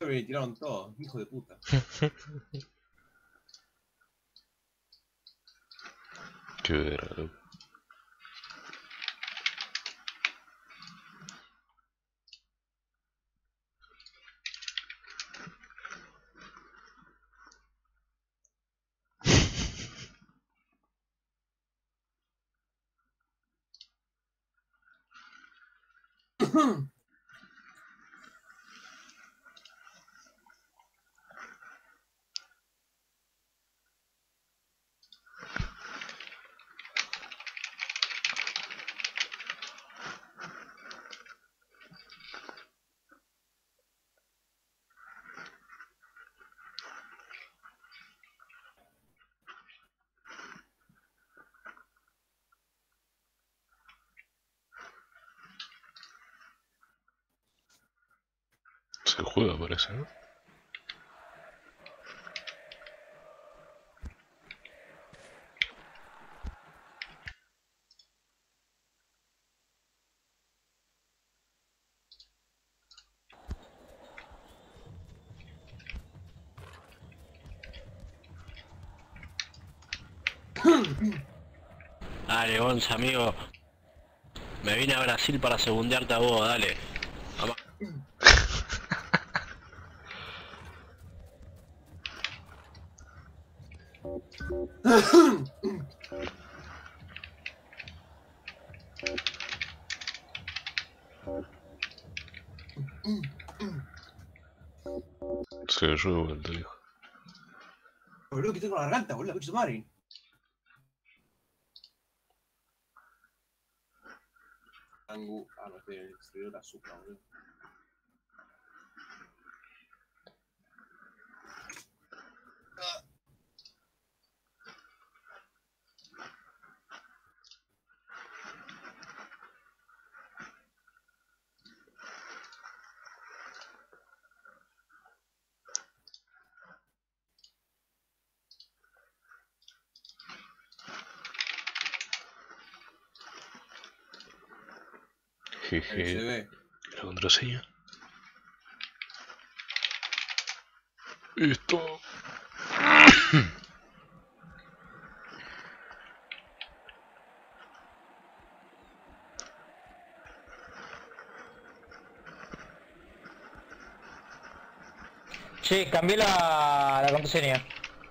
Me tiraron todo, hijo de puta. Qué verga, loco. Se juega, parece, ¿no? Dale, Gonza, amigo. Me vine a Brasil para segundearte a vos, dale. Vamos. Se cayó de vuelta, viejo. Boludo, que tengo la garganta, boludo, coche su madre. Angu. Ah, no, estoy en el exterior de azúcar, boludo. Jeje. La contraseña. Esto. Che, cambié la contraseña.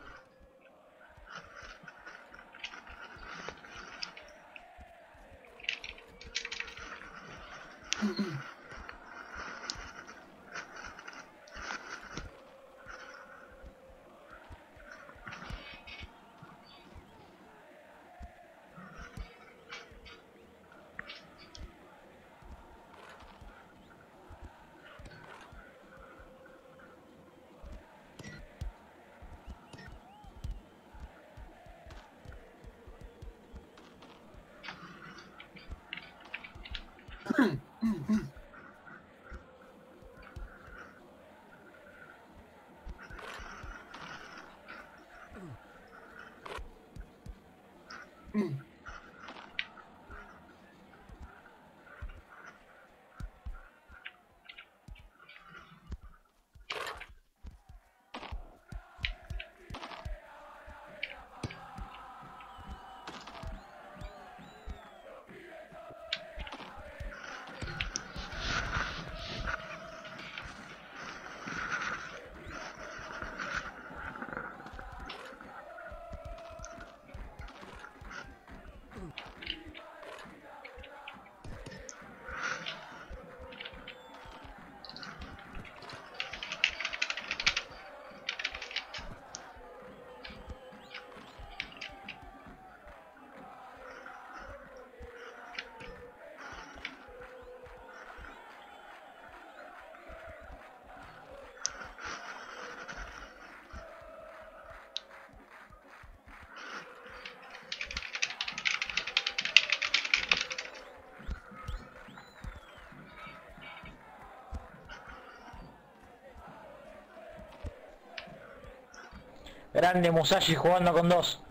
Grande Musashi jugando con dos.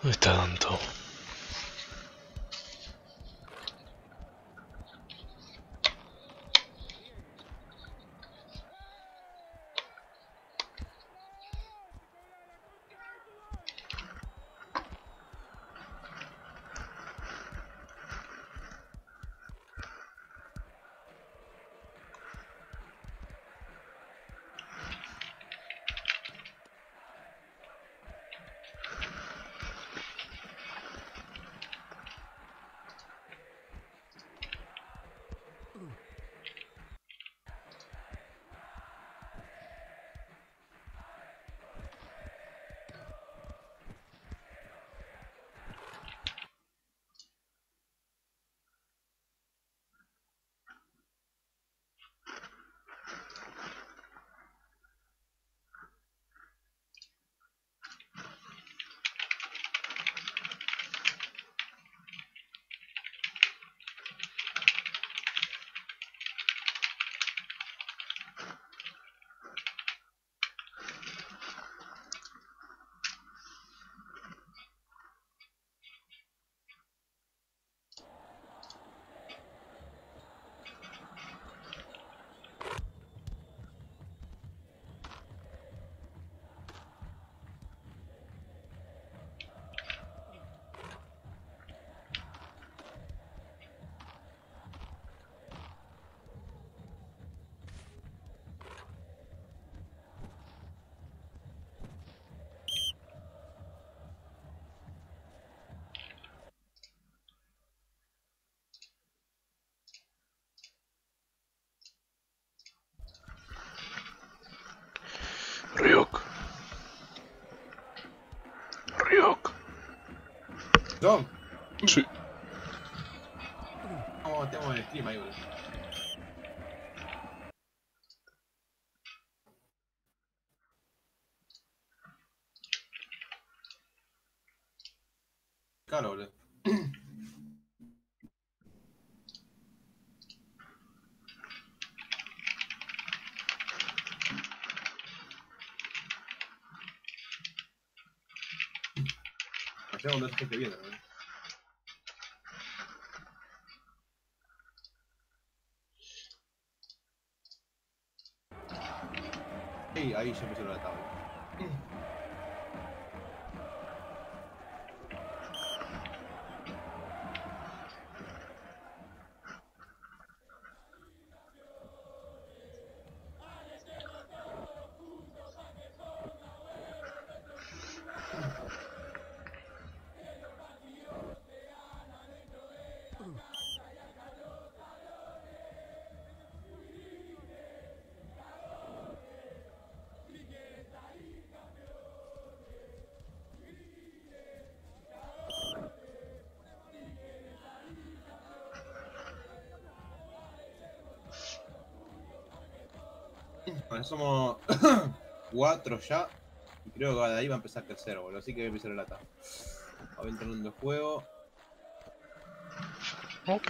¿Dónde está Danto? Ryuk. Ryuk. John, Sí. ¿cómo tengo el stream ahí, boludo? Claro, boludo. Allá donde hay gente viendo, ¿no? Ahí ya empezó la tabla. Bueno, somos 4 ya. Y creo que de ahí va a empezar a crecer, boludo. Así que voy a empezar la lata. Va entrando el juego. Ok.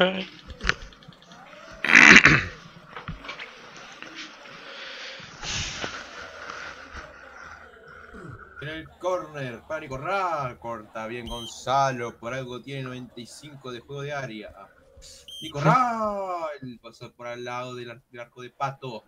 En el corner, Pánico Ra, corta bien Gonzalo, por algo tiene 95 de juego de área. Nico Ra, el pasó por al lado del arco de Pato.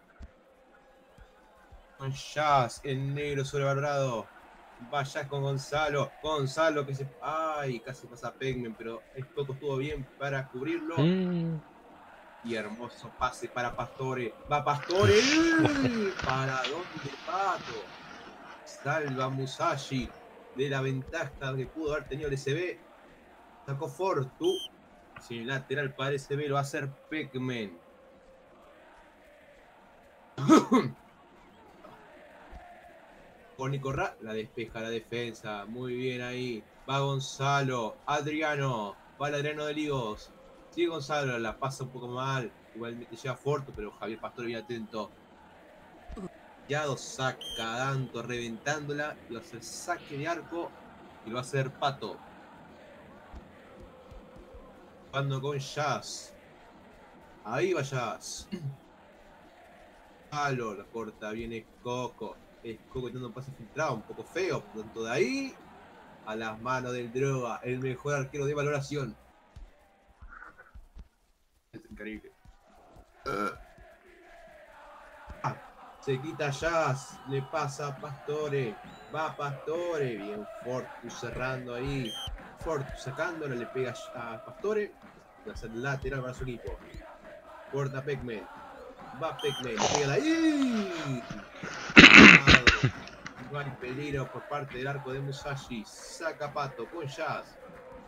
Con Jazz, el negro sobrevalorado. Va Jazz con Gonzalo. Gonzalo que se. Ay, casi pasa Pegmen, pero el poco estuvo bien para cubrirlo. Y hermoso pase para Pastore. Va Pastore. ¿Para dónde Pato? Salva Musashi de la ventaja que pudo haber tenido el SB. Sacó Fortu. Sin el lateral para el SB lo va a hacer Pegmen. Con Nicorra la despeja la defensa. Muy bien ahí. Va Gonzalo. Adriano. Va el Adriano de Ligos. Sigue Gonzalo. La pasa un poco mal. Igualmente llega Fortu, pero Javier Pastor bien atento. Yado saca a Danto reventándola. Y va a hacer saque de arco. Y lo va a hacer Pato. Jugando con Jazz. Ahí va Jazz. Halo, la corta. Viene Coco. Es Coco intentando un pase filtrado. Un poco feo. Tanto de ahí. a las manos del Droga, el mejor arquero de valoración. Es increíble. Se quita Jazz, le pasa a Pastore, va Pastore, bien Fortu cerrando ahí, Fortu sacándolo, le pega a Pastore, va a ser lateral para su equipo. Corta Pac-Man, va Pac-Man, pega ahí. No hay peligro por parte del arco de Musashi, saca Pato con Jazz.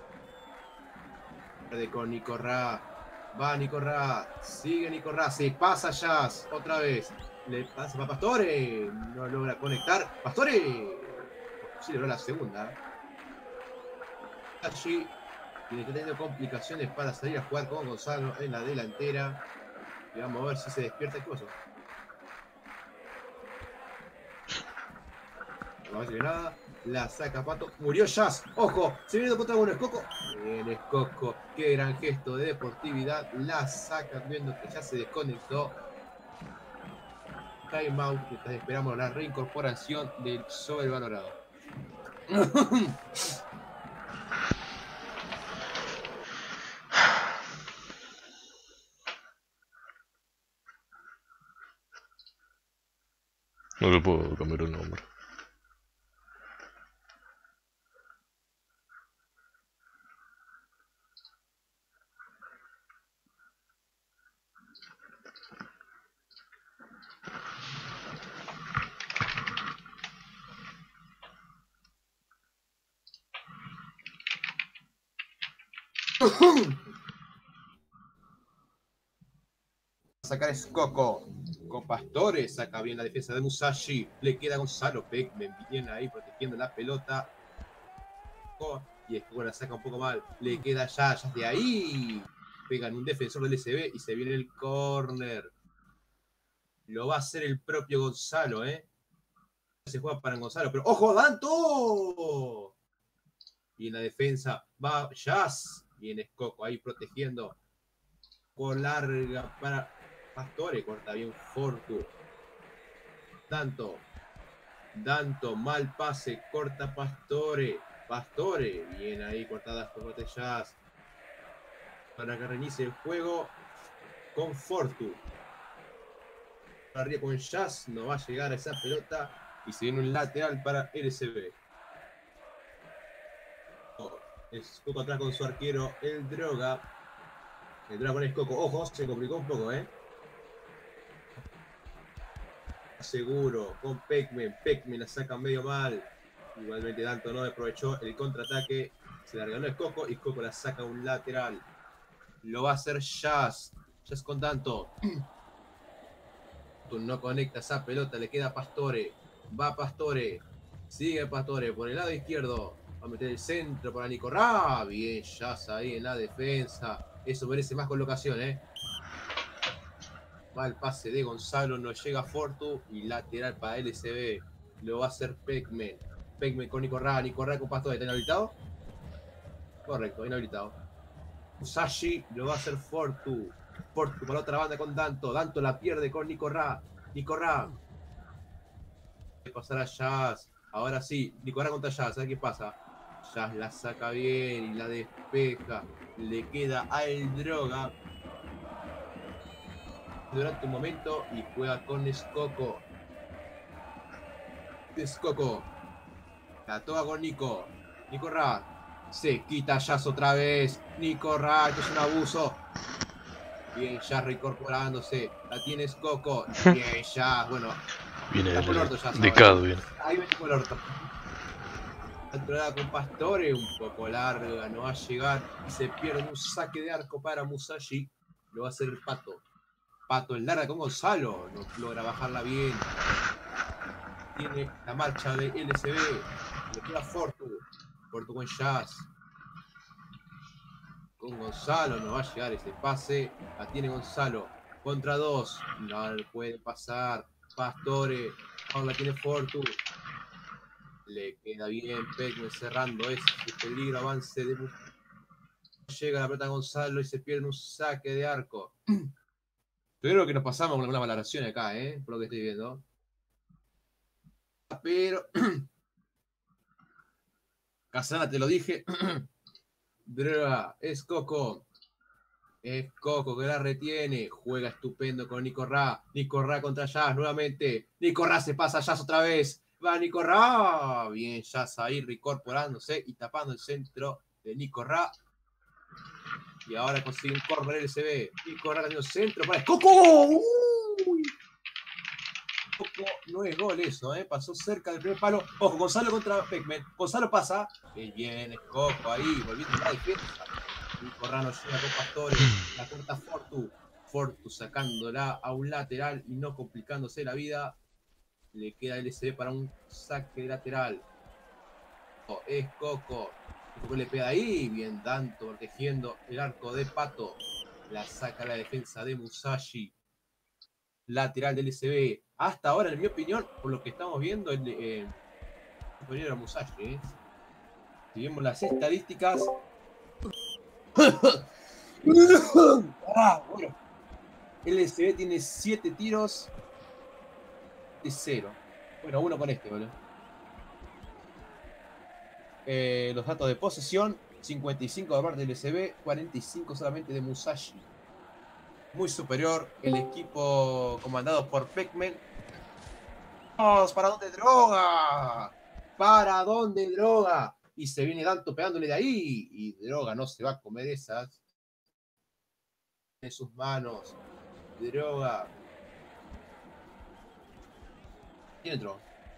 Con Nico Ra, va Nico Ra, sigue Nico Ra, se pasa Jazz, otra vez. Le pasa para Pastore. No logra conectar. ¡Pastore! Sí, logró la segunda. Allí tiene que tener complicaciones para salir a jugar con Gonzalo en la delantera. Y vamos a ver si se despierta. ¿Qué pasó? No va a decir nada. La saca Pato. Murió Jazz. ¡Ojo! Se viene contra uno. Escoco. Bien, Escoco. Qué gran gesto de deportividad. La saca viendo que ya se desconectó. Timeout, mientras esperamos la reincorporación del sobrevalorado. No le puedo cambiar el nombre. Sacar es Coco. Con Pastore saca bien la defensa de Musashi. Le queda Gonzalo Pac-Man bien ahí protegiendo la pelota. Y Escoco la saca un poco mal. Le queda ya de ahí. Pegan un defensor del SB y se viene el córner. Lo va a hacer el propio Gonzalo, Se juega para Gonzalo, pero ¡ojo, Danto! Y en la defensa va Jazz. Viene Escoco ahí protegiendo. Por larga para Pastore, corta bien Fortu. Danto, mal pase, corta Pastore. Pastore, bien ahí cortadas por botellas. Para que reinicie el juego con Fortu. Arriba con Jazz, no va a llegar a esa pelota. Y se viene un lateral para LSB. Escoco atrás con su arquero, el Droga. El Droga con Escoco. Ojo, se complicó un poco, Seguro con Pac-Man. Pac-Man la saca medio mal. Igualmente Danto no aprovechó el contraataque. Se la regaló Escoco y Escoco la saca a un lateral. Lo va a hacer Jazz. Jazz con Danto. No conecta esa pelota. Le queda Pastore. Va Pastore. Sigue Pastore por el lado izquierdo. Va a meter el centro para Nico Ra. Bien Jazz ahí en la defensa. Eso merece más colocación, Va el pase de Gonzalo, no llega Fortu y lateral para LSB. Lo va a hacer Pac-Man. Pac-Man con Nico Ra con Pastore. ¿Está inhabilitado? Correcto, inhabilitado. Musashi lo va a hacer Fortu. Fortu por la otra banda con Danto. Danto la pierde con Nico Ra. Pasará Jazz. Ahora sí, Nico Ra contra Jazz. ¿Sabes qué pasa? Jazz la saca bien y la despeja. Le queda al Droga durante un momento y juega con Escoco. La toca con Nico Ra. Se quita Jazz otra vez. Nico Ra, que es un abuso. Bien, Jazz reincorporándose. La tiene Escoco. Bien, Jazz. Bueno, Viene está por el orto Jazz. indicado, viene. Ahí viene por el orto. La entrada con Pastore, un poco larga, no va a llegar. Y se pierde un saque de arco para Musashi. Lo va a hacer el Pato. Pato en larga con Gonzalo. No logra bajarla bien. Tiene la marcha de LSB. Le queda Fortu con Jazz. Con Gonzalo no va a llegar ese pase. La tiene Gonzalo. Contra dos. No le puede pasar. Pastore. Ahora la tiene Fortu. Le queda bien Pac-Man cerrando ese peligro. Avance de... Llega la pelota Gonzalo y se pierde un saque de arco. Yo creo que nos pasamos con alguna valoración acá, por lo que estoy viendo. Pero Casana, te lo dije. Droga, es Coco. Es Coco que la retiene. Juega estupendo con Nico Ra. Nico Ra contra Jazz nuevamente. Nico Ra se pasa a Jazz otra vez. Va Nico Ra. Bien, Jazz ahí reincorporándose y tapando el centro de Nico Ra. Y ahora consigue un corner LCB. Nico Ra haciendo centro para Coco. ¡Uy! Coco no es gol eso, pasó cerca del primer palo. Ojo, Gonzalo contra Pac-Man. Gonzalo pasa. Bien, es Coco ahí, volviendo a la defensa. Nico Ra no llega con Pastore. La corta Fortu. Fortu sacándola a un lateral y no complicándose la vida. Le queda LCB para un saque lateral. Es Coco. Coco le pega ahí. Bien, Danto protegiendo el arco de Pato. La saca la defensa de Musashi. Lateral del LCB. Hasta ahora, en mi opinión, por lo que estamos viendo, el superior a Musashi. Si vemos las estadísticas. Bueno. El LCB tiene 7 tiros de 0. Bueno, uno con este, boludo. Los datos de posesión: 55 de parte del LCB, 45 solamente de Musashi. Muy superior el equipo comandado por Pac-Man. ¡Vamos! ¿Para dónde Droga? ¿Para dónde Droga? Y se viene Danto pegándole de ahí. Y Droga no se va a comer esas. En sus manos. Droga. ¿Quién entró?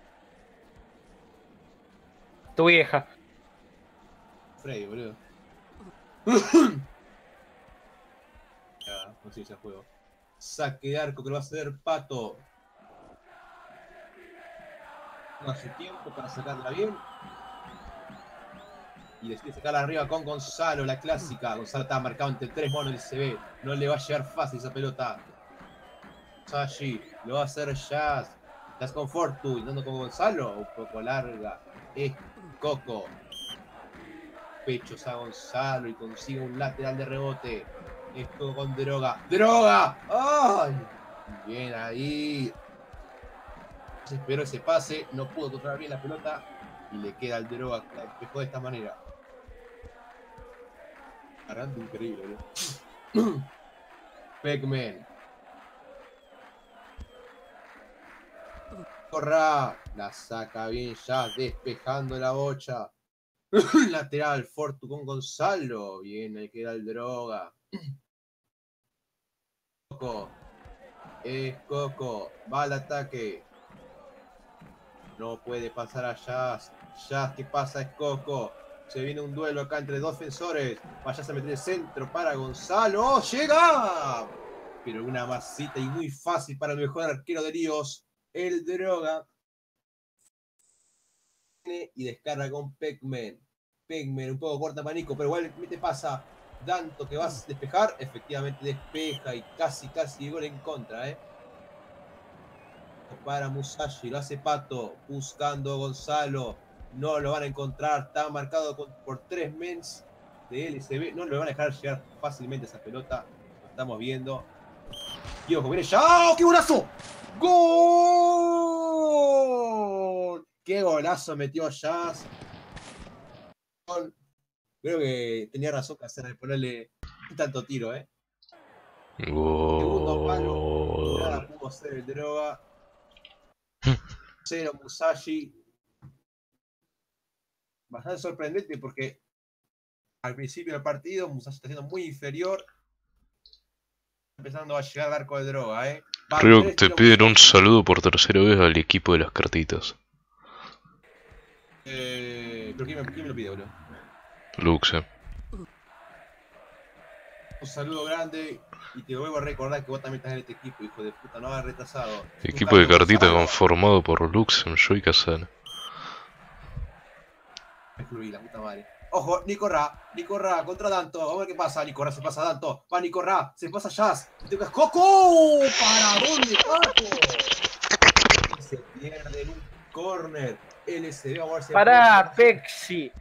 Tu vieja. Freddy, boludo. Ya, no sé si juego. Saque de arco que lo va a hacer Pato. No hace tiempo para sacarla bien. Y decide sacarla arriba con Gonzalo, la clásica. Gonzalo estaba marcado entre 3 monos del CB. No le va a llegar fácil esa pelota. Sashi, lo va a hacer Jazz. Jazz con Fortu, intentando con Gonzalo. Un poco larga. Es Coco. Pechos a Gonzalo y consigue un lateral de rebote. Es Coco con Droga. ¡Droga! ¡Ay! Bien ahí. Se esperó ese pase. No pudo controlar bien la pelota. Y le queda al Droga. La despejó de esta manera. Arando increíble, ¿no? Pac-Man. Corra. La saca bien ya. Despejando la bocha. Lateral. Fortu con Gonzalo. Bien, ahí queda el Droga. Coco. Es Coco. Va al ataque. No puede pasar a Jazz. Jazz, ¿qué pasa? Es Coco. Se viene un duelo acá entre dos defensores. Vaya a meter el centro para Gonzalo. ¡Oh, llega! Pero una masita y muy fácil para el mejor arquero de Líos. El Droga. Y descarga con Pac-Man. Pac-Man un poco corta manico, pero igualmente pasa. Danto que va a despejar. Efectivamente despeja y casi gol en contra, Para Musashi, lo hace Pato. Buscando a Gonzalo. No lo van a encontrar. Está marcado por 3 mens de LCB. No lo van a dejar llegar fácilmente esa pelota. Lo estamos viendo. Y ojo, viene ya. ¡Oh, qué golazo! ¡Gol! ¡Qué golazo metió Jazz! Creo que tenía razón que hacer de ponerle tanto tiro, Segundo palo. Nada pudo hacer el Droga. 0 Musashi. Bastante sorprendente porque al principio del partido Musashi está siendo muy inferior. Empezando a llegar al arco de Droga, Creo que te piden un saludo por tercera vez al equipo de las cartitas. ¿Pero quién me lo pide, boludo? Luxe. Un saludo grande y te vuelvo a recordar que vos también estás en este equipo, hijo de puta, no hagas retrasado. Equipo de cartitas conformado por Luxe, yo y Casana. La puta madre. Ojo, Nico Ra contra Danto. Vamos a ver qué pasa. Nico Ra se pasa a Danto. Va Nico Ra, se pasa a Jazz. ¡Coco! ¿Para dónde, Pato? Se pierde en un corner. LCB, vamos a ver si. ¡Pará, Pexi!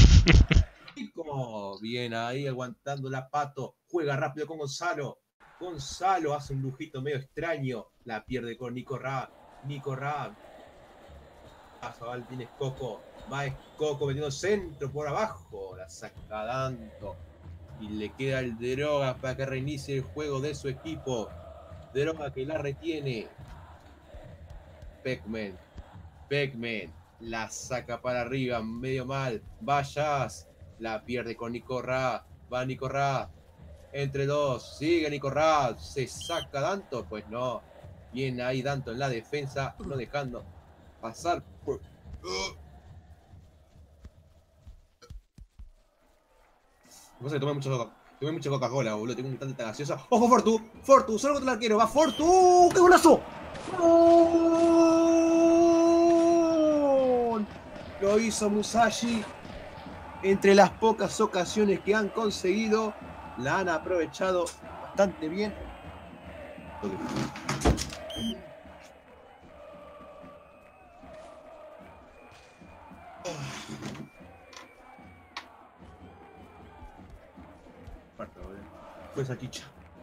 Bien ahí aguantando la Pato. Juega rápido con Gonzalo. Gonzalo hace un lujito medio extraño. La pierde con Nico Ra. Zabal tiene Coco. Va Coco metiendo centro por abajo. La saca Danto. Y le queda el Droga para que reinicie el juego de su equipo. Droga que la retiene. Pac-Man la saca para arriba, medio mal. Vayas. La pierde con Nico Ra. Va Nico Ra. Entre dos. Sigue Nico Ra. Se saca Danto. Pues no. Viene ahí Danto en la defensa. No dejando pasar por... No sé, tomé mucha Coca-Cola, boludo. Tengo un tanta gaseosa. ¡Ojo, Fortu! ¡Fortu! ¡Solo contra el arquero! ¡Va Fortu! ¡Qué golazo! ¡Gol! Lo hizo Musashi. Entre las pocas ocasiones que han conseguido, la han aprovechado bastante bien. Fue Saquicha.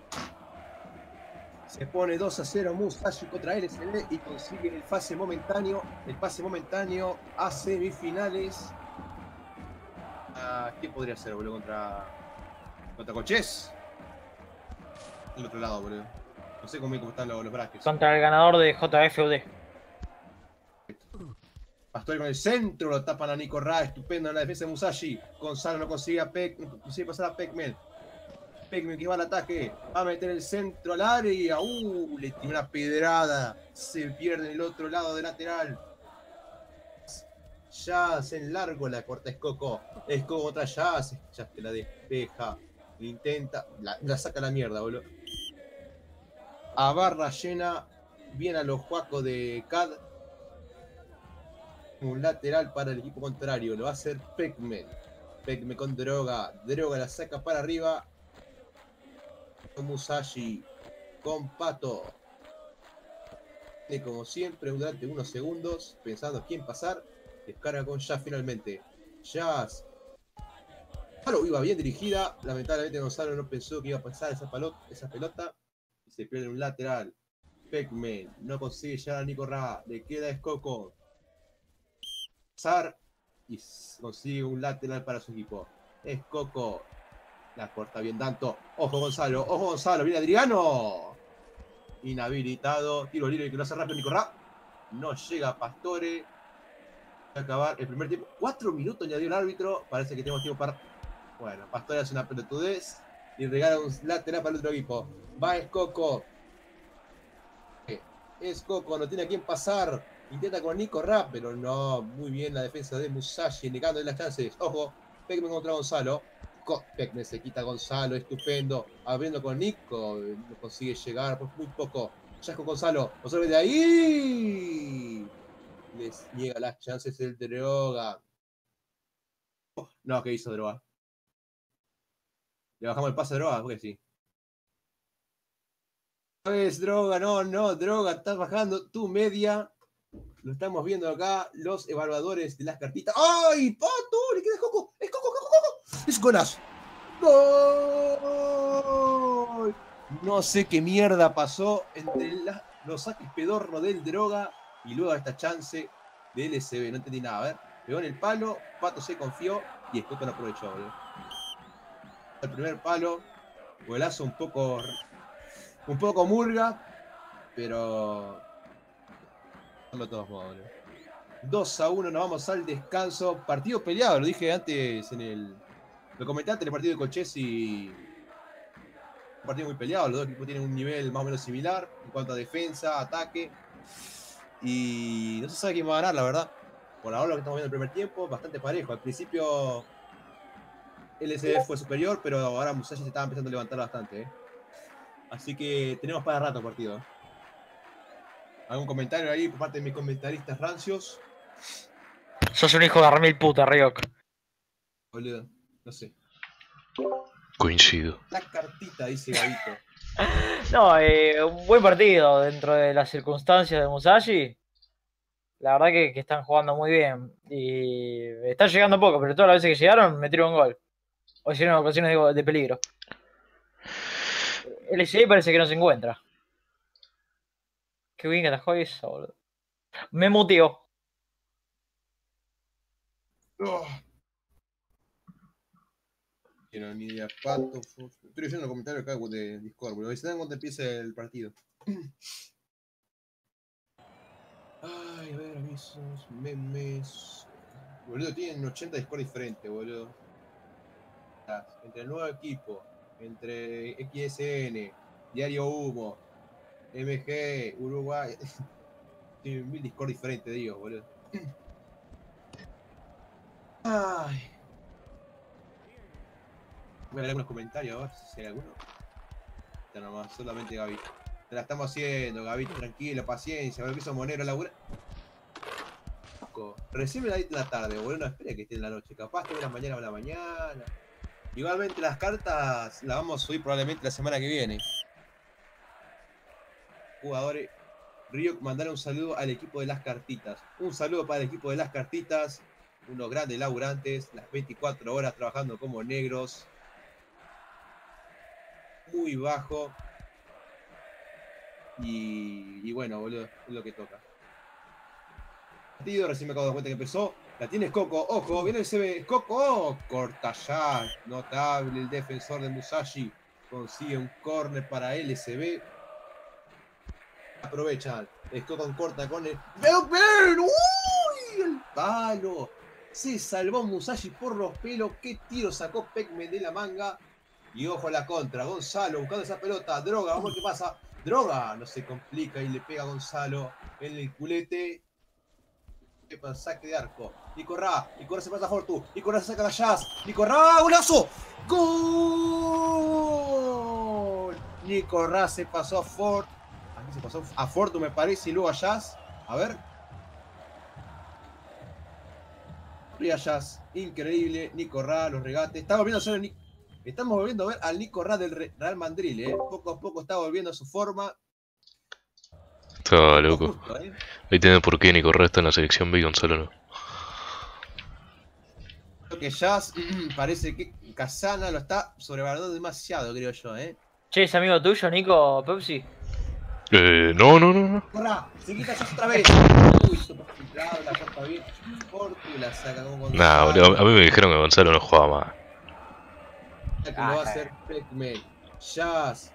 Se pone 2-0 Musashi contra LSD y consigue el pase momentáneo a semifinales. ¿Qué podría ser, boludo? Contra Cochés. El otro lado, boludo. No sé cómo están los brackets. Contra el ganador de JFUD. Pastor con el centro, lo tapan a Nico Ra, estupendo en la defensa de Musashi. Gonzalo no consigue pasar a Pac-Man. Pac-Man que va al ataque, va a meter el centro al área. Le tiró una pedrada. Se pierde en el otro lado de lateral. Jazz en largo, la corta Escoco. Escoco contra Jazz. Jazz que la despeja. Intenta. La saca a la mierda, boludo. A barra llena. Viene a los juacos de CAD. Un lateral para el equipo contrario. Lo va a hacer Pac-Man. Pac-Man con Droga. Droga la saca para arriba. Con Musashi. Con Pato. Y como siempre, durante unos segundos, pensando quién pasar. Descarga con Jazz finalmente. Jazz. Iba bien dirigida. Lamentablemente Gonzalo no pensó que iba a pasar esa pelota. Y se pierde un lateral. Pac-Man no consigue llegar a Nico Ra. Le queda Escoco. Pasar. Y consigue un lateral para su equipo. Escoco. La corta bien Danto. Ojo Gonzalo. Viene Adriano. Inhabilitado. Tiro libre que lo hace rápido Nico Ra. No llega Pastore. Acabar el primer tiempo. 4 minutos añadió el árbitro. Parece que tenemos tiempo para... Bueno, Pastore hace una pelotudez y regala un lateral para el otro equipo. Va Escoco. Escoco no tiene a quién pasar. Intenta con Nico Ra, pero no. Muy bien la defensa de Musashi, negándole las chances. Ojo, Pac-Man contra Gonzalo. Pac-Man se quita a Gonzalo, estupendo. Abriendo con Nico. No consigue llegar por muy poco. Ya con Gonzalo. Gonzalo de ahí. Les niega las chances el Droga. No, ¿qué hizo Droga? Le bajamos el pase a Droga, porque sí. Es Droga, no, Droga, estás bajando tu media. Lo estamos viendo acá, los evaluadores de las cartitas. ¡Ay, Pato! ¡Le queda Coco! ¡Es Coco! ¡Es golazo! ¡Gol! No sé qué mierda pasó entre los saques pedorros del Droga y luego esta chance de LSB. No entendí nada. A ver, pegó en el palo, Pato se confió y Escoco no aprovechó, boludo. El primer palo, golazo un poco murga, pero de todos modos, boludo. 2-1, nos vamos al descanso. Partido peleado, lo dije antes lo comenté antes, el partido de Cochés y... Un partido muy peleado, los dos equipos tienen un nivel más o menos similar en cuanto a defensa, ataque. Y no se sabe quién va a ganar, la verdad. Por ahora lo que estamos viendo en el primer tiempo, bastante parejo. Al principio LSD fue superior, pero ahora Musashi se estaba empezando a levantar bastante, Así que tenemos para rato el partido. ¿Algún comentario ahí por parte de mis comentaristas rancios? Sos un hijo de remil puta, Ryok. Boludo, no sé. Coincido. La cartita, dice Gabito. No, un buen partido dentro de las circunstancias de Musashi. La verdad que están jugando muy bien. Y están llegando poco, pero todas las veces que llegaron metieron un gol. O hicieron ocasiones de peligro. LCA parece que no se encuentra. Qué bien que atajó eso, boludo. Me muteó. Oh. No, ni idea. Pato. Estoy leyendo los comentarios acá de Discord, boludo. Se dan cuando empiece el partido. Ay, a ver, avisos, memes. Boludo, tienen 80 Discord diferentes, boludo. Entre el nuevo equipo, entre XSN, Diario Humo, MG, Uruguay. Tienen 1000 Discord diferentes, digo, boludo. Ay. Voy a leer algunos comentarios, a ver si hay alguno. Ya nomás, solamente Gaby. Te la estamos haciendo, Gaby, tranquilo, paciencia, a ver que somos Monero labura. Recién me la di en la tarde, boludo, no espere que esté en la noche. Capaz que de la mañana a la mañana. Igualmente las cartas las vamos a subir probablemente la semana que viene. Jugadores. Río, mandar un saludo al equipo de las cartitas. Un saludo para el equipo de las cartitas. Unos grandes laburantes. Las 24 horas trabajando como negros. Muy bajo. Y bueno, boludo, es lo que toca. Partido, recién me acabo de dar cuenta que empezó. La tienes Coco, ojo, viene el CB. Coco, oh, corta ya. Notable el defensor de Musashi. Consigue un córner para LSB. Aprovechan. Coco corta con el. ¡Ven! ¡Uy! El palo. Se salvó Musashi por los pelos. ¿Qué tiro sacó Pecme de la manga? Y ojo a la contra. Gonzalo buscando esa pelota. Droga, vamos a ver qué pasa. Droga. No se complica y le pega a Gonzalo en el culete. Saque de arco. Nico Ra se pasa a Fortu. Nico Ra se saca a Jazz. Nico Ra, ¡golazo! ¡Gol! Nico Ra se pasó a Fort. Aquí se pasó a Fortu, me parece, y luego a Jazz. A ver. Ría Jazz. Increíble. Nico Ra, los regates. Estamos volviendo a ver al Nico Ra del Real Madrid, Poco a poco está volviendo a su forma. Está loco. Justo, Ahí tiene por qué Nico Resta en la selección B y Gonzalo no. Creo que Jazz parece que Casana lo está sobrevalorando demasiado, creo yo, Che, ¿es amigo tuyo, Nico Pepsi? No. ¡Corra! ¡Se quita Jazz otra vez! Uy, esto está filtrado, la corta bien. Fortu la saca con Gonzalo. Nah, boludo, a mí me dijeron que Gonzalo no jugaba más. Que lo va a hacer Pecme. Jazz.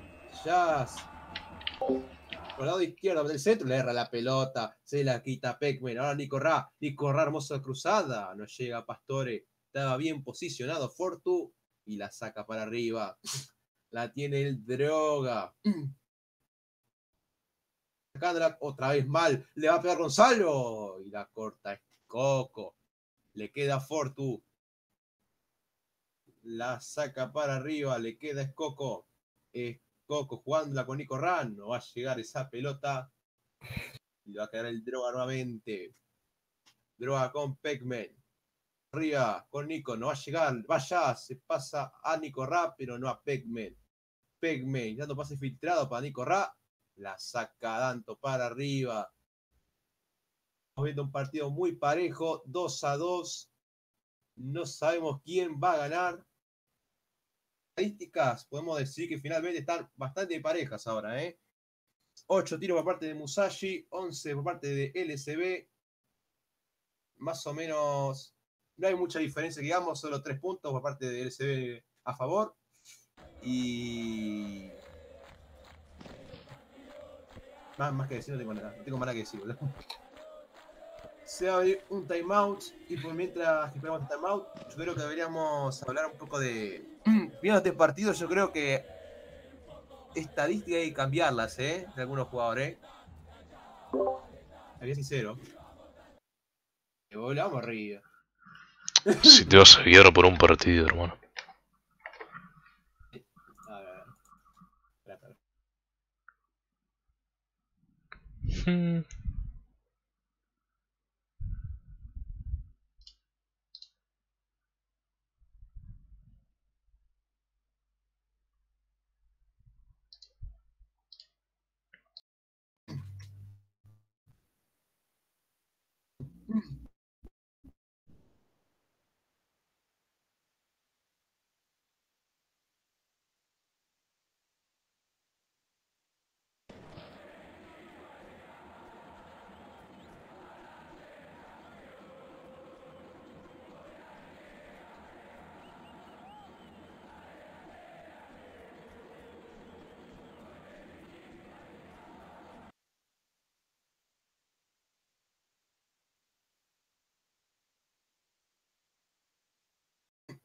Por el lado izquierdo del centro le erra la pelota. Se la quita Pecmen. Ahora Nico Ra, hermosa cruzada. No llega Pastore. Estaba bien posicionado Fortu. Y la saca para arriba. La tiene el Droga. Sacándola otra vez mal. Le va a pegar Gonzalo. Y la corta Coco. Le queda Fortu. La saca para arriba. Le queda Escoco. Coco jugándola con Nico Ra. No va a llegar esa pelota. Y va a quedar el Droga nuevamente. Droga con Pecmen. Arriba con Nico. No va a llegar. Vaya. Se pasa a Nico Ra, pero no a Pecmen. Pecmen dando pase filtrado para Nico Ra. La saca Danto para arriba. Estamos viendo un partido muy parejo. 2-2. No sabemos quién va a ganar. Estadísticas, podemos decir que finalmente están bastante parejas ahora, 8 tiros por parte de Musashi, 11 por parte de LSB. Más o menos, no hay mucha diferencia, digamos, solo 3 puntos por parte de LSB a favor. Y más que decir, no tengo más nada que decir, ¿verdad? Se va a abrir un timeout y por mientras que esperamos el timeout, yo creo que deberíamos hablar un poco de... Viendo este partido, yo creo que estadísticas hay que cambiarlas, de algunos jugadores, Había sincero. Que volvamos arriba. Si te vas a guiar por un partido, hermano. A ver. Espera.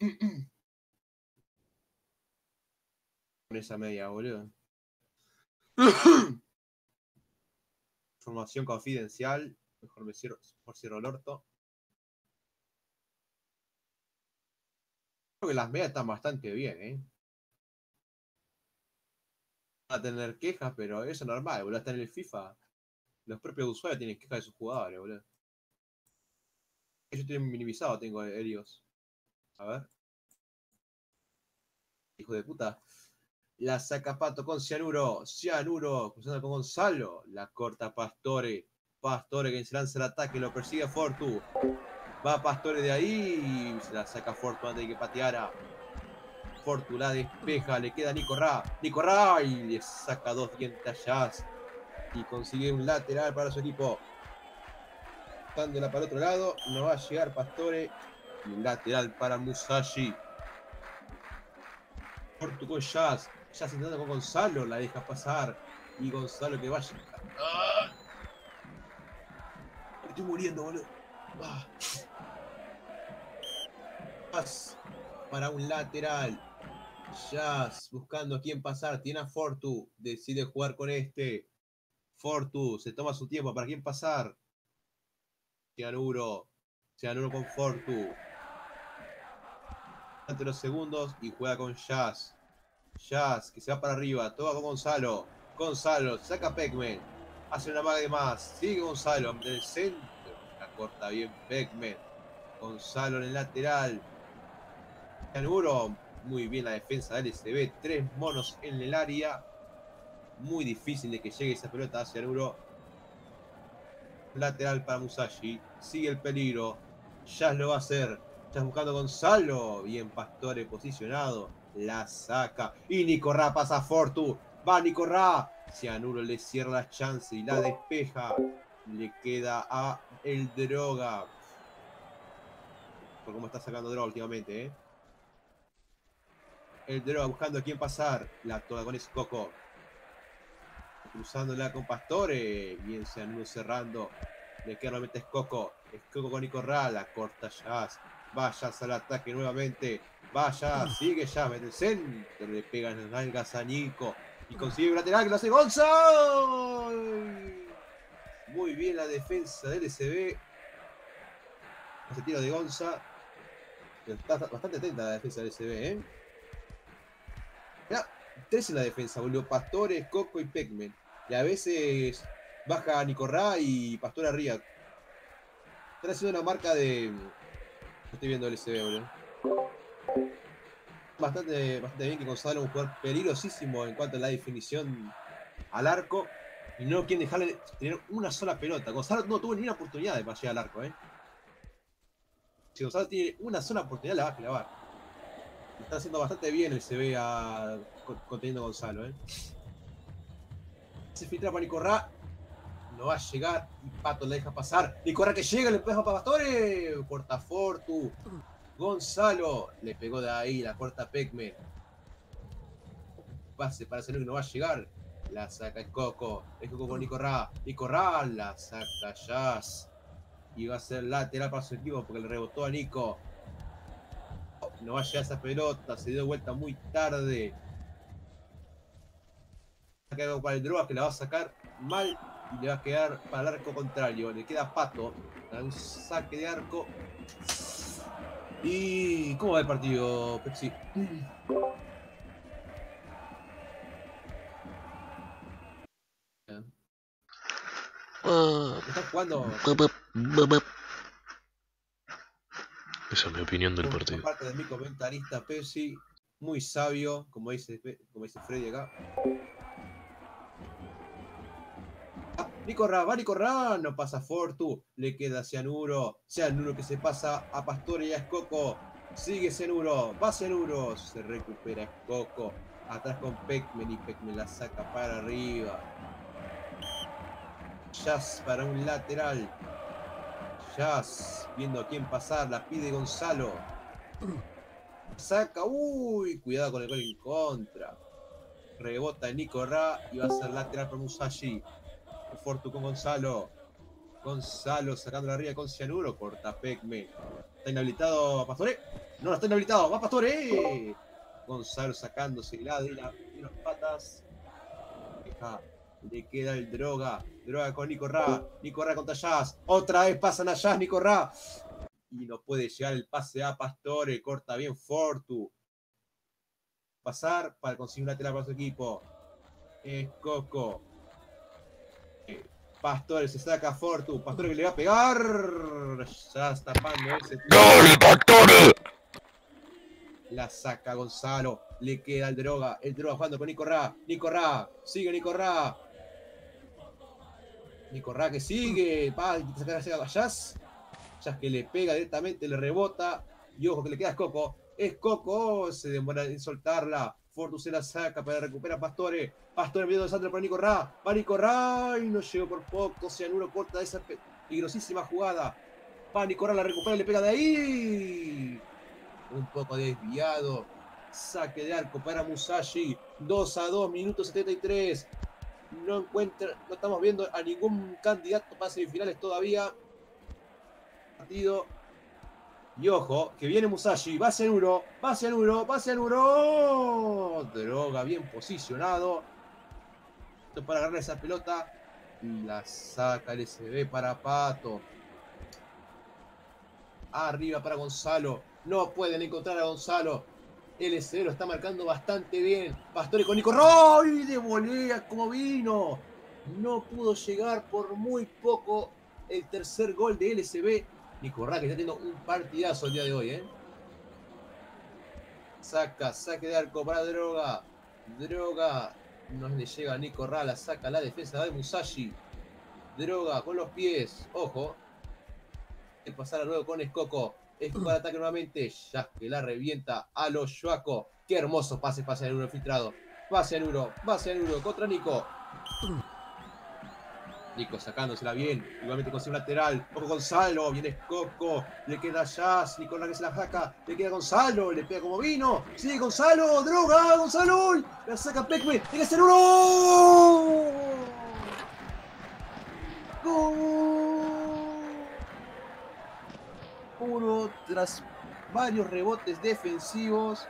Con esa media, boludo. Información confidencial. Mejor me cierro, por cierro el orto. Creo que las medias están bastante bien, Van a tener quejas, pero eso es normal, boludo. Está en el FIFA. Los propios usuarios tienen quejas de sus jugadores, boludo. Yo estoy minimizado, tengo Helios. A ver. Hijo de puta. La saca Pato con Cianuro. Cianuro cruzando con Gonzalo. La corta Pastore. Pastore que se lanza el ataque. Lo persigue Fortu. Va Pastore de ahí. Se la saca Fortu antes de que pateara. Fortu la despeja. Le queda Nico Ra. Nico Ra. Y le saca 2 dientes a Jazz. Y consigue un lateral para su equipo. Dándola para el otro lado. No va a llegar Pastore. Y un lateral para Musashi. Fortu con Jazz. Jazz intentando con Gonzalo. La deja pasar. Y Gonzalo que vaya. ¡Ah! Me estoy muriendo, boludo. ¡Ah! Jazz para un lateral. Jazz buscando a quién pasar. Tiene a Fortu. Decide jugar con este. Fortu se toma su tiempo. ¿Para quién pasar? Cianuro. Cianuro con Fortu. Ante los segundos y juega con Jazz. Jazz que se va para arriba. Toca con Gonzalo. Gonzalo saca a Pac-Man. Hace una maga de más. Sigue Gonzalo en el centro. La corta bien Pac-Man. Gonzalo en el lateral. Cianuro. Muy bien la defensa de LCB. 3 monos en el área. Muy difícil de que llegue esa pelota hacia Cianuro. Lateral para Musashi. Sigue el peligro. Jazz lo va a hacer. Jazz buscando a Gonzalo. Bien Pastore posicionado. La saca. Y Nico Ra pasa a Fortu. Va Nico Ra. Cianuro le cierra la chance y la despeja. Le queda a el Droga. Por cómo está sacando Droga últimamente, El Droga buscando a quién pasar. La toca con Escoco. Cruzándola con Pastore. Bien Cianuro cerrando. Le queda nuevamente Escoco. Escoco con Nico Ra. La corta Jazz. Va Jazz al ataque nuevamente. Va Jazz. Sigue Jazz. Mete el centro. Le pega en las nalgas a Nico. Y consigue un lateral que lo hace Gonzalo. Muy bien la defensa del LCB. Ese tiro de Gonza. Está bastante atenta la defensa del LCB, Mirá, 3 en la defensa, boludo. Pastore, Coco y Pac-Man. Y a veces baja Nico Ra y Pastor arriba. Están haciendo una marca de... No estoy viendo el LCB, boludo. Bastante bien que Gonzalo es un jugador peligrosísimo en cuanto a la definición al arco. Y no quieren dejarle tener una sola pelota. Gonzalo no tuvo ni una oportunidad de llegar al arco, Si Gonzalo tiene una sola oportunidad, la va a clavar. Está haciendo bastante bien el CB conteniendo a Gonzalo, Se filtra para Nico Ra. No va a llegar y Pato la deja pasar. Nico Ra que llega, le pega para Pastore. Portafortu. Gonzalo le pegó de ahí, la corta Pac-Man. Pase para Cianuro que no va a llegar. La saca Escoco. Escoco con Nico Ra. Nico Ra la saca Jazz. Y va a ser lateral para su equipo porque le rebotó a Nico. No va a llegar esa pelota. Se dio vuelta muy tarde. Saca algo para el Droga que la va a sacar mal. Y le va a quedar para el arco contrario. Le queda Pato. Da un saque de arco. ¿Y cómo va el partido, Pepsi? ¿Estás jugando? Esa es mi opinión del partido. Parte de mi comentarista Pepsi, muy sabio, como dice Freddy acá. Nico Ra, va Nico Ra, no pasa Fortu, le queda Cianuro. Cianuro que se pasa a Pastore y a Escoco. Sigue Cianuro, va Cianuro, se recupera Escoco. Atrás con Pac-Man y Pac-Man la saca para arriba. Jazz para un lateral. Jazz viendo a quién pasar, la pide Gonzalo. Saca, uy, cuidado con el gol en contra. Rebota Nico Ra y va a ser lateral para Musashi. Fortu con Gonzalo. Gonzalo sacando la arriba con Cianuro. Corta Pac-Man. ¿Está inhabilitado Pastore? No, está inhabilitado. ¡Va Pastore! Gonzalo sacándose de las patas. Le queda el Droga. Droga con Nico Ra. Nico Ra contra Jazz. Otra vez pasan a Jazz, Nico Ra. Y no puede llegar el pase a Pastore. Corta bien Fortu. Pasar para conseguir una tela para su equipo. Es Coco. Pastore se saca a Fortu. Pastore que le va a pegar. Ya está tapando ese. ¡Gol, Pastore! La saca Gonzalo. Le queda el Droga. El Droga jugando con Nico Ra. Nico Ra. Sigue Nico Ra. Nico Ra que sigue. Saca a Jazz. Jazz que le pega directamente. Le rebota. Y ojo que le queda a Coco. Es Coco. Se demora en soltarla. Fortu se la saca para recuperar a Pastore. Pastore enviando el centro para Nico Ra. Va Nico Ra. Y no llegó por poco. Cianuro corta esa peligrosísima jugada. Va Nico Ra, la recupera y le pega de ahí. Un poco desviado. Saque de arco para Musashi. 2-2, minuto 73. No estamos viendo a ningún candidato para semifinales todavía. Partido. Y ojo, que viene Musashi. Va hacia Cianuro. Va hacia Cianuro. Va hacia Cianuro. Droga bien posicionado. Esto para agarrar esa pelota. Y la saca el SB para Pato. Arriba para Gonzalo. No pueden encontrar a Gonzalo. LSD lo está marcando bastante bien. Pastore con Nico Roy de volea como vino. No pudo llegar por muy poco el tercer gol de LSB. Nico Ra que está teniendo un partidazo el día de hoy. Saque de arco para Droga. Droga. No le llega a Nico Ra. La saca la defensa de Musashi. Droga con los pies. Ojo. El pasar luego con Escoco. Es para ataque nuevamente. Ya que la revienta a los Shuako. Qué hermoso pase el Cianuro filtrado. Va Cianuro contra Nico. Nico sacándosela bien. Igualmente consigue un lateral. Ojo Gonzalo. Viene Escoco. Le queda Jazz. Nicolás que se la saca. Le queda Gonzalo. Le pega como vino. Sigue Gonzalo. Droga. Gonzalo. La saca Pecme. Llega Cianuro. ¡Gol! Puro tras varios rebotes defensivos.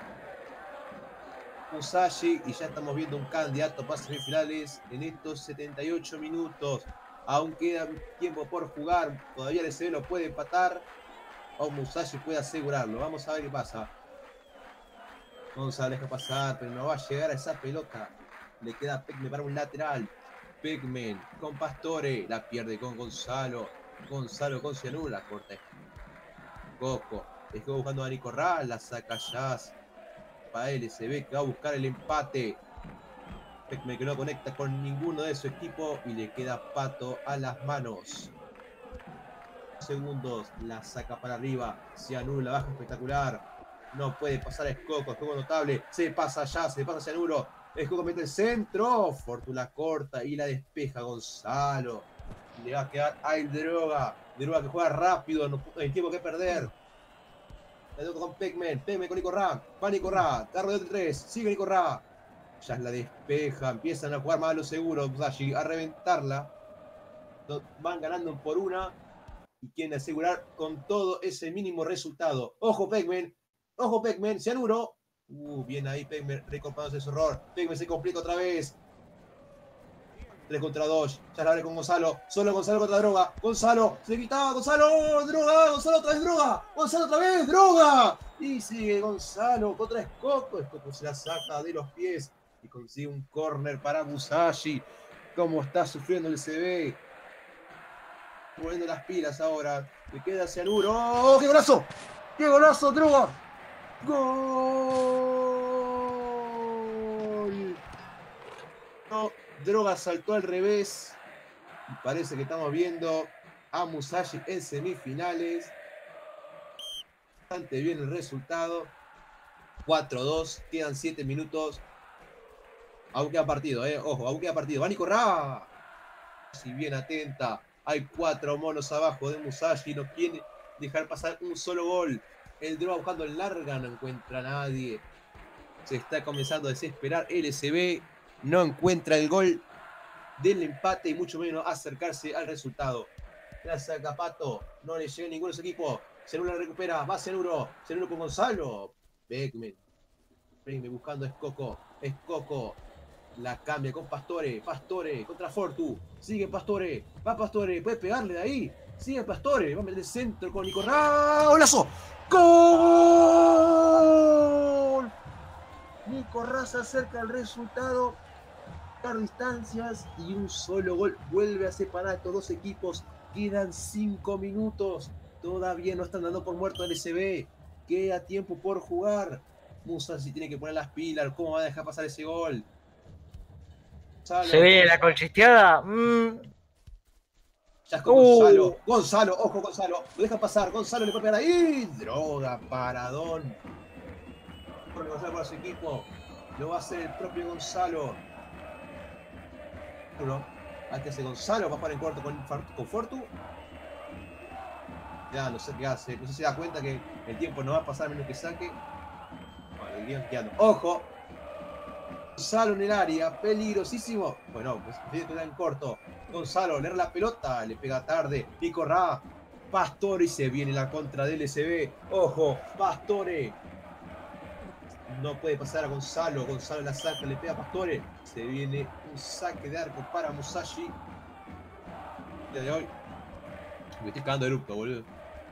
Musashi y ya estamos viendo un candidato para semifinales en estos 78 minutos. Aún queda tiempo por jugar. Todavía el SB lo puede empatar o Musashi puede asegurarlo. Vamos a ver qué pasa. Gonzalo deja pasar, pero no va a llegar a esa pelota. Le queda Pecme para un lateral. Pecmen con Pastore. La pierde con Gonzalo. Gonzalo con Cianuro. La corta Coco. Estuvo buscando a Nico Ra. La saca Jazz. Para LSB que va a buscar el empate. Pecme que no conecta con ninguno de su equipo. Y le queda Pato a las manos. Segundos. La saca para arriba. Cianuro la baja espectacular. No puede pasar a Escoco. Juego notable. Se pasa Jazz. Se pasa Cianuro. Escoco mete el centro. Fortuna corta y la despeja Gonzalo. Le va a quedar al Droga. Droga que juega rápido. No hay tiempo que perder. Le toca con Pecmen. Pecmen con Nico Ra. Va Nico Ra. Carro de 3. Sigue Nico Ra. Ya la despeja. Empiezan a jugar más a lo seguro. Musashi a reventarla. Van ganando por una. Y quieren asegurar con todo ese mínimo resultado. Ojo Pecmen. Ojo Pecmen. Cianuro. Bien ahí Pecmen recomprándose su error. Pecmen se complica otra vez. 3 contra 2. Ya la abre con Gonzalo. Solo Gonzalo contra Droga. Gonzalo. Se quitaba. Gonzalo. Droga. Gonzalo otra vez Droga. Gonzalo otra vez Droga. Y sigue Gonzalo contra Escoco. Escoco se la saca de los pies. Y consigue un córner para Musashi. Cómo está sufriendo el CB. Poniendo las pilas ahora. Le queda Cianuro. ¡Oh, qué golazo! ¡Qué golazo, Droga! ¡Gol! No. Droga saltó al revés. Y parece que estamos viendo a Musashi en semifinales. Bastante bien el resultado. 4-2. Quedan 7 minutos. Aún queda partido, ojo, aún queda partido. Va Nico Ra. Si bien atenta. Hay 4 monos abajo de Musashi. No quiere dejar pasar un solo gol. El Droga buscando en larga. No encuentra a nadie. Se está comenzando a desesperar LSB. No encuentra el gol del empate y mucho menos acercarse al resultado. La saca Pato. No le llega ninguno de su equipo. Cenuro la recupera. Va Cenuro. Cenuro con Gonzalo. Beckman buscando a Escoco. Escoco. La cambia con Pastore. Pastore contra Fortu. Sigue Pastore. Va Pastore. Puede pegarle de ahí. Sigue Pastore. Va a meter el centro con Nicorra. ¡Golazo! ¡Gol! Nicorra se acerca al resultado. Distancias y un solo gol vuelve a separar a estos dos equipos. Quedan 5 minutos. Todavía no están dando por muerto el SB. Queda tiempo por jugar. Musashi tiene que poner las pilas. ¿Cómo va a dejar pasar ese gol? Se ve la colchisteada. Ya es con Gonzalo. Gonzalo, ojo Gonzalo. Lo deja pasar. Gonzalo le puede pegar ahí. Droga, paradón. Gonzalo para su equipo. Lo va a hacer el propio Gonzalo. Aquí hace Gonzalo. Va a jugar en corto con Fortu. Ya no sé qué hace. No sé si se da cuenta que el tiempo no va a pasar a menos que saque. Bueno, el guión quedando. ¡Ojo! Gonzalo en el área, peligrosísimo. Bueno, pues tiene que quedar en corto. Gonzalo le da la pelota, le pega tarde. Nicorra, Pastore y se viene la contra del SB. Ojo, Pastore. No puede pasar a Gonzalo. Gonzalo la saca, le pega a Pastore. Se viene un saque de arco para Musashi. El día de hoy. Me estoy cagando de eructo, boludo.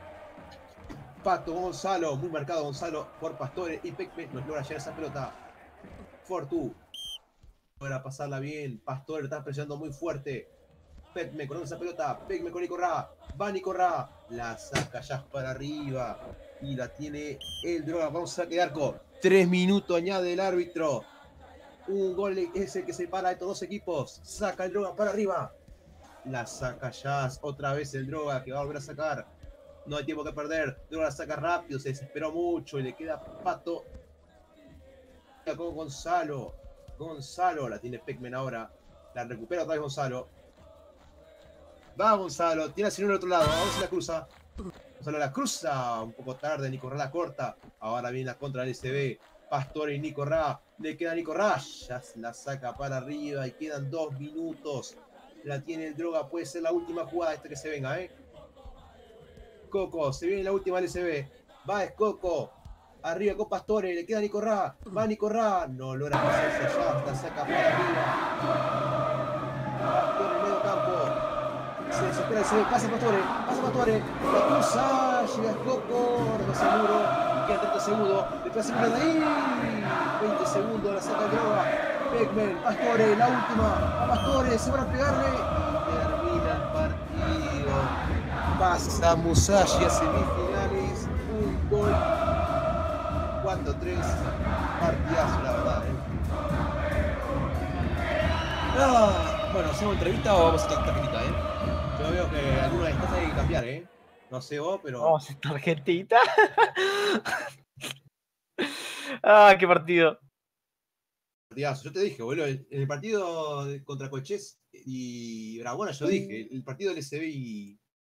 Pato Gonzalo, muy marcado Gonzalo por Pastore y Pecme nos logra llegar esa pelota. Fortu logra pasarla bien. Pastore está presionando muy fuerte. Pecme con esa pelota. Pecme con Nicorra. Va Nicorra. La saca ya para arriba. Y la tiene el Droga. Vamos a quedar con 3 minutos. Añade el árbitro. Un gol es el que separa a estos dos equipos. Saca el Droga para arriba. La saca Jazz. Otra vez el Droga que va a volver a sacar. No hay tiempo que perder. Droga la saca rápido. Se desesperó mucho. Y le queda Pato. Con Gonzalo. Gonzalo. La tiene Pecmen ahora. La recupera otra vez Gonzalo. Va Gonzalo. Tiene a Cenuro al otro lado. Vamos a la cruza. Gonzalo la cruza. Un poco tarde. Nicorra la corta. Ahora viene la contra del SB. Pastore y Nicorra. Le queda a Nicorra. Ya la saca para arriba. Y quedan 2 minutos. La tiene el Droga. Puede ser la última jugada esta que se venga, Coco. Se viene la última del SB. Va Escoco. Arriba con Pastore. Le queda a Nicorra. Va Nicorra. No logra pasarse allá. La saca para arriba. Pastore en medio campo. Se desespera el SB. Pasa Pastore. Pasa Pastore. La cruza. Llega Escoco. Ahora Cenuro. Queda 30 segundos. Después se viene de ahí. 20 segundos. La saca el Droga. Pecmen, Pastore, la última. A Pastore, se van a pegarle. Termina el partido. Pasa Musashi a semifinales. Un gol. 4-3. Partidazo, la verdad. Bueno, ¿hacemos entrevista o vamos a esta tarjetita, Yo veo que algunas de estas hay que cambiar, No sé vos, pero. Vamos a esta tarjetita. Ah, qué partido. Partidazo. Yo te dije, boludo, en el partido contra Cochés y Bragona, yo dije, el partido del SB y.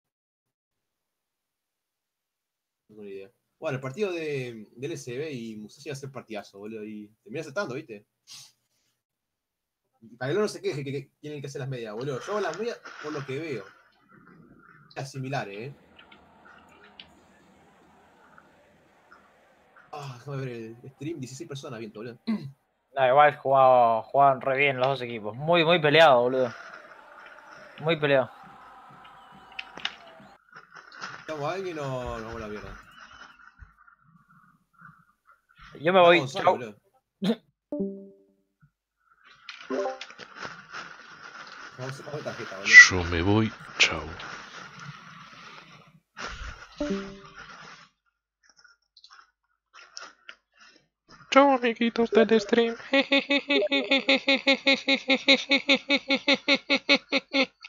No tengo ni idea. Bueno, el partido del SB y Musashi va a ser partidazo, boludo, y termina aceptando, ¿viste? Para que no se queje que tienen que hacer las medias, boludo. Yo hago las medias por lo que veo. Es similar, Déjame ver el stream, 16 personas viendo, boludo. No, igual jugaban re bien los dos equipos. Muy, muy peleado, boludo. Muy peleado. ¿Estamos a alguien o no vamos a la mierda? Yo me voy. Gonzalo, boludo. Vamos a poner tarjeta, boludo. Yo me voy. Chao. Chao, amiguitos del stream.